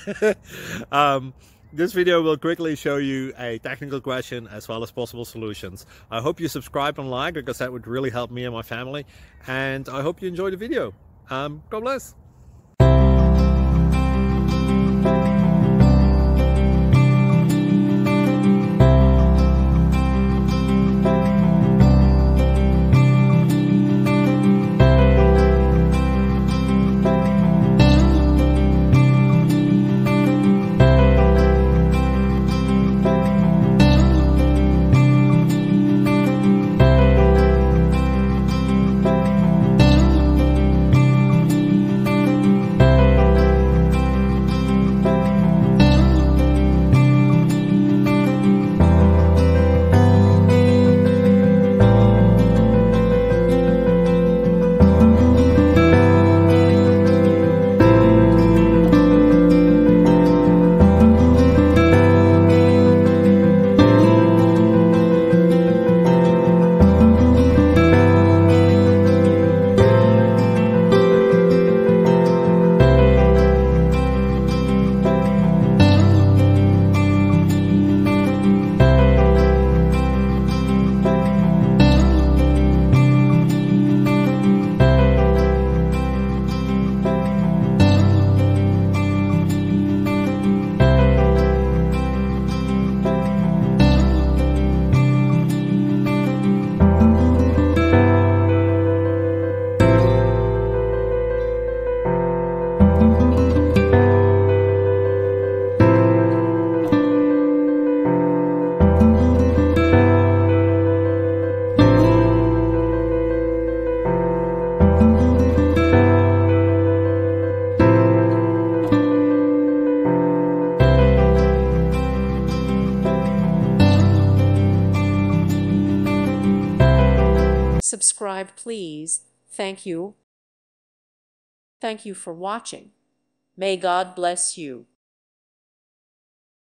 This video will quickly show you a technical question as well as possible solutions. I hope you subscribe and like, because that would really help me and my family. And I hope you enjoy the video. God bless. Subscribe, please. Thank you. Thank you for watching. May God bless you.